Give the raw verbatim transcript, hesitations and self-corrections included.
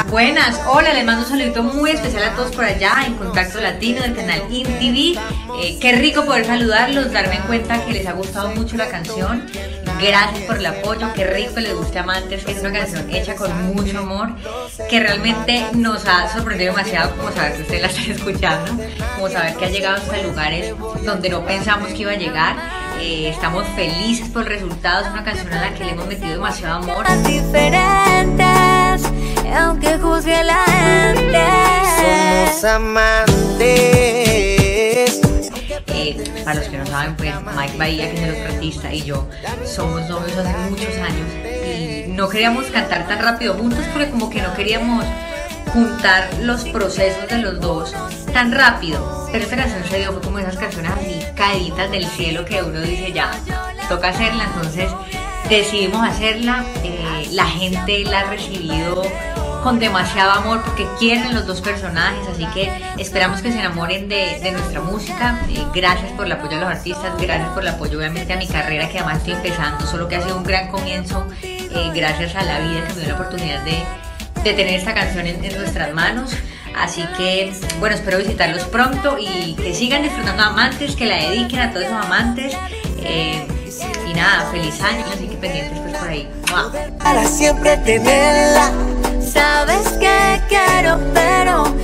Buenas, hola, les mando un saludito muy especial a todos por allá en Contacto Latino del canal I N T V. Eh, qué rico poder saludarlos, darme cuenta que les ha gustado mucho la canción. Gracias por el apoyo, qué rico les guste Amantes, que es una canción hecha con mucho amor, que realmente nos ha sorprendido demasiado, como saber que ustedes la están escuchando, como saber que ha llegado hasta lugares donde no pensamos que iba a llegar. Eh, estamos felices por el resultado, es una canción a la que le hemos metido demasiado amor. Diferentes, aunque juzgue la gente, somos amantes. Eh, para los que no saben, pues Mike Bahía, que es el otro artista, y yo somos novios hace muchos años y no queríamos cantar tan rápido juntos porque como que no queríamos juntar los procesos de los dos tan rápido, pero esta canción se dio, fue como esas canciones así caíditas del cielo que uno dice ya, toca hacerla, entonces decidimos hacerla. Eh, la gente la ha recibido con demasiado amor porque quieren los dos personajes, así que esperamos que se enamoren de, de nuestra música. Eh, gracias por el apoyo a los artistas, gracias por el apoyo obviamente a mi carrera, que además estoy empezando, solo que ha sido un gran comienzo, eh, gracias a la vida que me dio la oportunidad de, de tener esta canción en, en nuestras manos. Así que, bueno, espero visitarlos pronto y que sigan disfrutando Amantes, que la dediquen a todos esos amantes. Eh, y nada, feliz año, así que pendientes pues por ahí. ¡Wow! Para siempre tenerla. sabes que quiero, pero